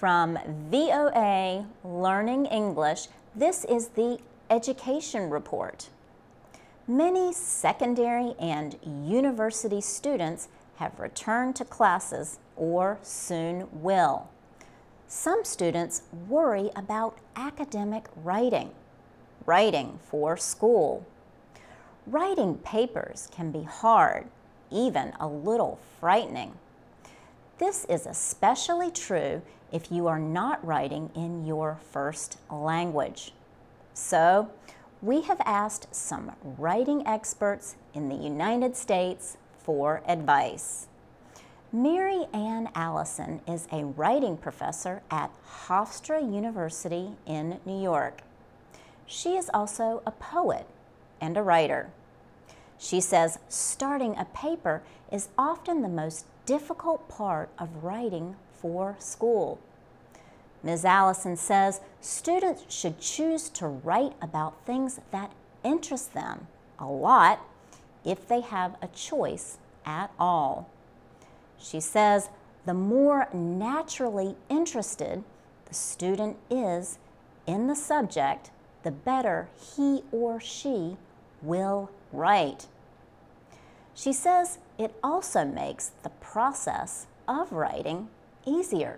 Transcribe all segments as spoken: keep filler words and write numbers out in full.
From V O A Learning English, this is the Education Report. Many secondary and university students have returned to classes or soon will. Some students worry about academic writing, writing for school. Writing papers can be hard, even a little frightening. This is especially true if you are not writing in your first language. So, we have asked some writing experts in the United States for advice. Mary Ann Allison is a writing professor at Hofstra University in New York. She is also a poet and a writer. She says starting a paper is often the most difficult part of writing for school. Miz Allison says students should choose to write about things that interest them a lot if they have a choice at all. She says the more naturally interested the student is in the subject, the better he or she will write. She says it also makes the process of writing easier.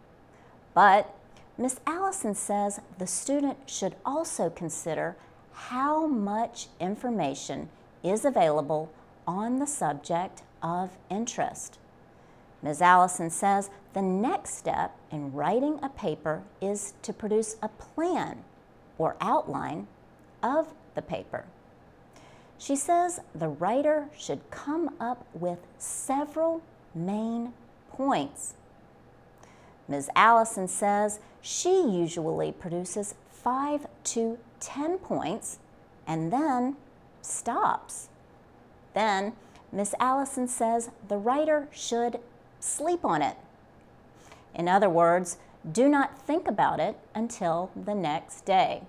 But Miz Allison says the student should also consider how much information is available on the subject of interest. Miz Allison says the next step in writing a paper is to produce a plan or outline of the paper. She says the writer should come up with several main points. Miz Allison says she usually produces five to ten points and then stops. Then Miz Allison says the writer should sleep on it. In other words, do not think about it until the next day.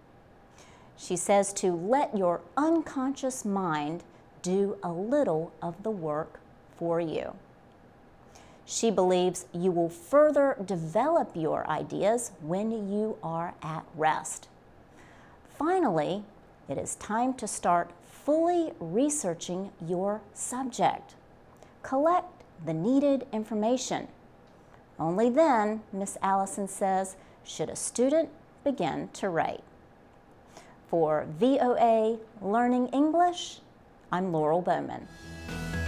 She says to let your unconscious mind do a little of the work for you. She believes you will further develop your ideas when you are at rest. Finally, it is time to start fully researching your subject. Collect the needed information. Only then, Miz Allison says, should a student begin to write. For V O A Learning English, I'm Laurel Bowman.